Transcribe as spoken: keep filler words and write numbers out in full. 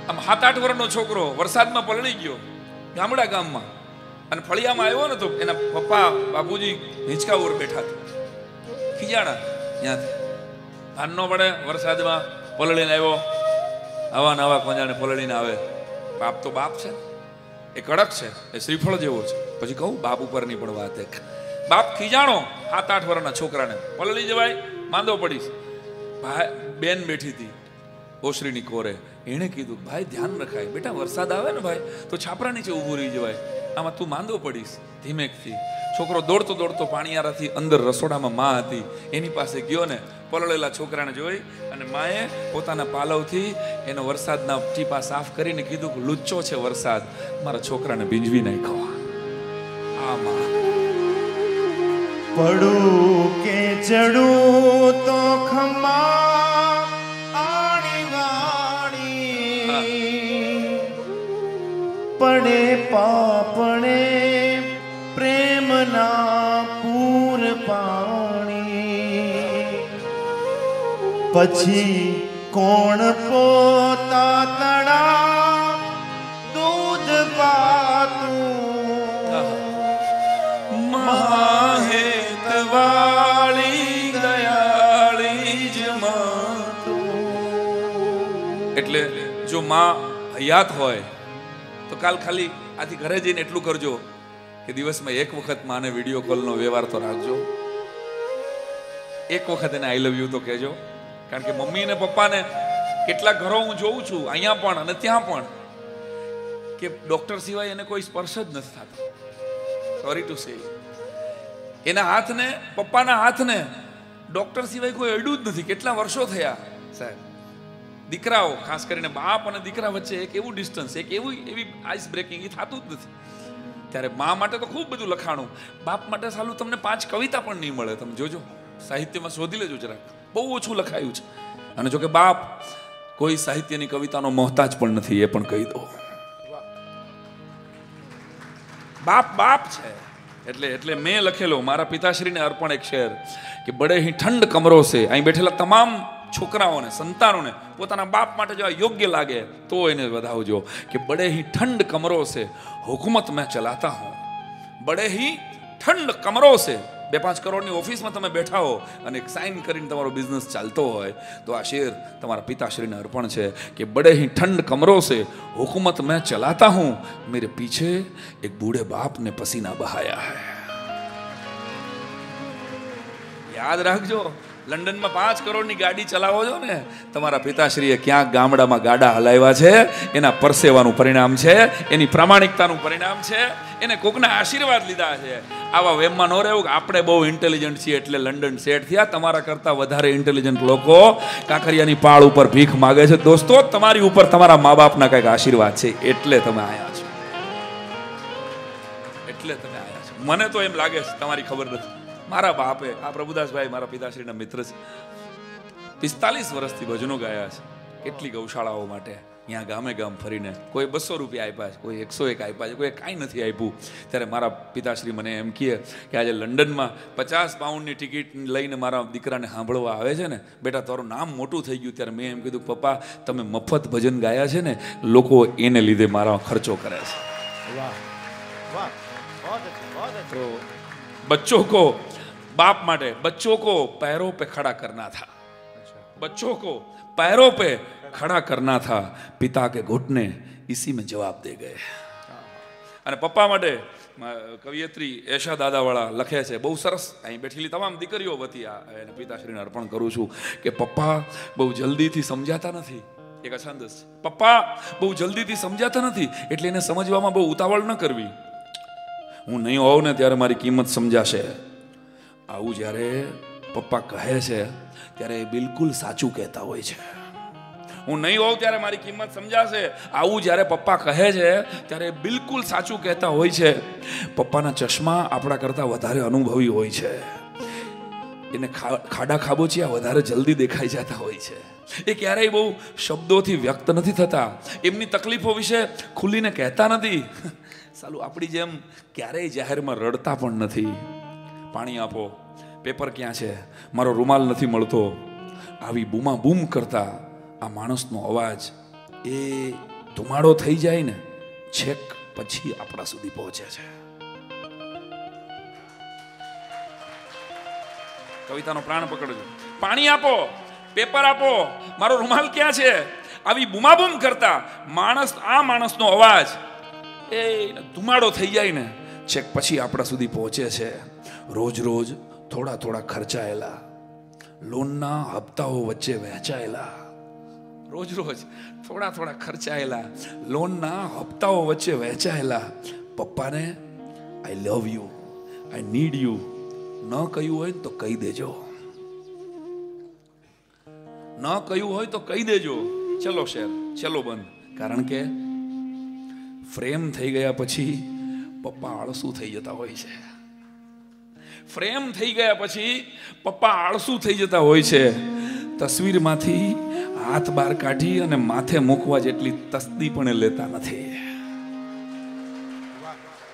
આમ સાત આઠ વર્ષનો છોકરો વરસાદમાં પલળી ગયો ગામડા ગામમાં, અને ફળિયામાં આવ્યો ને તો એના પપ્પા બાપુજી હિંચકા ઉપર બેઠા હતા, ખીજાણા ત્યાંથી. ભાન ન પડે, વરસાદમાં પલળીને આવ્યો, આવા નવા કોંજાને પલળીને આવે. બાપ તો બાપ છે, એ કડક છે, એ શ્રીફળ જેવો છે. પછી કહું બાપ ઉપર ની પણ વાત. એક બાપ ખીજાણો સાત આઠ વર્ષના છોકરાને, પલળી જવાય, માંદો પડીશ. ભાઈ બેન બેઠી હતી ઓસરીની કોરે, એણે કીધું ભાઈ ધ્યાન રખાય બેટા, વરસાદ આવે ને ભાઈ તો છાપરા નીચે ઊભું રહી જવાય, આમાં તું માંદો પડીશ. ધીમેકથી છોકરો દોડતો દોડતો પાણીયારાથી અંદર રસોડામાં માં હતી એની પાસે ગયો ને પલળેલા છોકરાને જોઈ અને માએ પોતાના પાલવથી એનો વરસાદના ટીપા સાફ કરીને કીધું કે લુચ્ચો છે વરસાદ, મારા છોકરાને ભીંજવી નાખ્યો. આ માં પડું કે ચડું તો ખમા આણી વાણી, પડે પાપણે પ્રેમના પૂર પાણી, પછી કોણ પોતા તળા દૂધ પાતું, મહાહેતવાળી દયાળી જ માતું. એટલે જો માં હયાત હોય તો કાલ ખાલી આથી ઘરે જઈને એટલું કરજો કે દિવસમાં એક વખત માને વિડીયો કોલનો વ્યવહાર તો રાખજો, એક વખત એને આઈ લવ યુ તો કહેજો. કારણ કે મમ્મી ને પપ્પાને કેટલા ઘરો હું જોઉં છું અહીંયા પણ અને ત્યાં પણ કે ડોક્ટર સિવાય એને કોઈ સ્પર્શ જ નથી થતો. સોરી ટુ સે, એના હાથને પપ્પાના હાથને ડોક્ટર સિવાય કોઈ અડ્યું જ નથી. કેટલા વર્ષો થયા સાહેબ. દીકરાઓ ખાસ કરીને બાપ અને દીકરા વચ્ચે એક એવું ડિસ્ટન્સ, એક એવું એવી આઈસ બ્રેકિંગ એ થતું જ નથી. ત્યારે મા માટે તો ખૂબ બધું લખાણું, બાપ માટે સાલું તમને પાંચ કવિતા પણ નહીં મળે. તમે જોજો, સાહિત્યમાં શોધી લેજો જરાક, બહુ ઓછું લખાયું છે. અને જો કે બાપ કોઈ સાહિત્યની કવિતાનો મોહતાજ પણ નથી, એ પણ કહી દો. બાપ બાપ છે. એટલે એટલે મેં લખેલો મારા પિતાશ્રીને અર્પણ એક શેર કે બડે હી ઠંડ કમરો છે. અહીં બેઠેલા તમામ છોકરાઓને, સંતાનોને પોતાના બાપ માટે જો યોગ્ય લાગે તો એને વધાવજો કે બડે હી ઠંડ કમરો છે હુકુમત મેં ચલાતા હું. બડે હી ઠંડ કમરો છે, બે પાંચ કરોડની ઓફિસમાં તમે બેઠા હો અને એક સાઇન કરીને તમારો બિઝનેસ ચાલતો હોય તો આ શેર તમારા પિતાશ્રીને અર્પણ છે કે બડે હી ઠંડ કમરો છે હુકુમત મેં ચલાતા હું, મેરે પીછે એક બૂढ़े बाप ने पसीना बहाया है. યાદ રાખજો, લંડનમાં પાંચ કરોડની ગાડી ચલાવો છો ને, તમારા પિતાશ્રીએ ક્યાંક ગામડામાં ગાડા હલાવ્યા છે, એના પરસેવાનું પરિણામ છે, એની પ્રામાણિકતાનું પરિણામ છે, એને કોકના આશીર્વાદ લીધા છે. આવા વેમમાં ન રહેવું કે આપણે બહુ ઇન્ટેલિજન્ટ છીએ એટલે લંડન સેટ થયા. તમારા કરતા વધારે ઇન્ટેલિજન્ટ લોકો કાંકરિયાની પાળ ઉપર ભીખ માગે છે. દોસ્તો, તમારી ઉપર તમારા મા બાપના કંઈક આશીર્વાદ છે એટલે તમે આયા છો, એટલે તમે આયા છો. મને તો એમ લાગે છે, તમારી ખબર નથી. મારા બાપે, આ પ્રભુદાસભાઈ મારા પિતાશ્રીના મિત્ર છે, પિસ્તાલીસ વર્ષથી ભજનો ગાયા છે. કેટલી ગૌશાળાઓ માટે અહીંયા ગામે ગામ ફરીને. કોઈ બસો રૂપિયા આપ્યા છે, કોઈ એકસો એક આપ્યા છે, કોઈ કાંઈ નથી આપ્યું. ત્યારે મારા પિતાશ્રી મને એમ કહે કે આજે લંડનમાં પચાસ પાઉન્ડની ટિકિટ લઈને મારા દીકરાને સાંભળવા આવે છે ને, બેટા તારું નામ મોટું થઈ ગયું. ત્યારે મેં એમ કીધું પપ્પા તમે મફત ભજન ગાયા છે ને, લોકો એને લીધે મારા ખર્ચો કરે છે. વાહ વાહ, बहुत अच्छा, बहुत अच्छा. बच्चों को बाप माटे बच्चों को पैरों पे खड़ा करना था, बच्चों को पैरों पे खड़ा करना था, पिता के घुटने इसी में जवाब दे गए. અને પપ્પા માટે કવિયત્રી એશા દાદાવાળા લખે છે, બહુ સરસ. અહીં બેઠેલી તમામ દીકરીઓ વતી આ એને પિતાશ્રીને અર્પણ કરું છું કે પપ્પા બહુ જલ્દીથી સમજાતા નથી. એક અછંદસ, પપ્પા બહુ જલ્દીથી સમજાતા નથી એટલે એને સમજવામાં બહુ ઉતાવળ ન કરવી. હું નહીં હોઉં ને ત્યારે મારી કિંમત સમજાશે. આવું જ્યારે પપ્પા કહે છે ત્યારે એ બિલકુલ સાચું કહેતા હોય છે. હું નહીં હોઉં ત્યારે મારી કિંમત સમજાશે, આવું જ્યારે પપ્પા કહે છે ત્યારે બિલકુલ સાચું કહેતા હોય છે. પપ્પાના ચશ્મા આપણા કરતાં વધારે અનુભવી હોય છે. એને ખાડા ખાબોચિયા વધારે જલ્દી દેખાઈ જતા હોય છે. એ ક્યારેય બહુ શબ્દોથી વ્યક્ત નથી થતા. એમની તકલીફો વિશે ખુલીને કહેતા નથી. સાલું આપણી જેમ ક્યારેય જાહેરમાં રડતા પણ નથી. પાણી આપો, પેપર ક્યાં છે, મારો રૂમાલ નથી મળતો, આવી બૂમા બૂમ કરતા આ માણસનો અવાજ એ ધુમાડો થઈ જાય ને છેક પછી આપણા સુધી પહોંચે છે. કવિતાનો પ્રાણ પકડજો. પાણી આપો, પેપર આપો, મારો રૂમાલ ક્યાં છે, આવી બૂમાબૂમ કરતા માણસ, આ માણસનો અવાજ એ ધુમાડો થઈ જાય ને છેક પછી આપણા સુધી પહોંચે છે. રોજ રોજ થોડા થોડા ખર્ચાયેલા, લોનના હપ્તાઓ વચ્ચે વહેંચાયેલા, રોજ રોજ થોડા થોડા ખર્ચાયેલા, લોનના હપ્તાઓ વચ્ચે વહેંચાયેલા પપ્પાને I love you, I need you ન કહ્યું હોય તો કહી દેજો, ન કહ્યું હોય તો કહી દેજો. ચલો શેર, ચલો બંધ. કારણ કે ફ્રેમ થઈ ગયા પછી પપ્પા આળસુ થઈ જતા હોય છે. ફ્રેમ થઈ ગયા પછી પપ્પા આળસુ થઈ જતા હોય છે. તસવીરમાંથી હાથ બહાર કાઢી અને માથે મૂકવા જેટલી તસ્દી પણ લેતા નથી.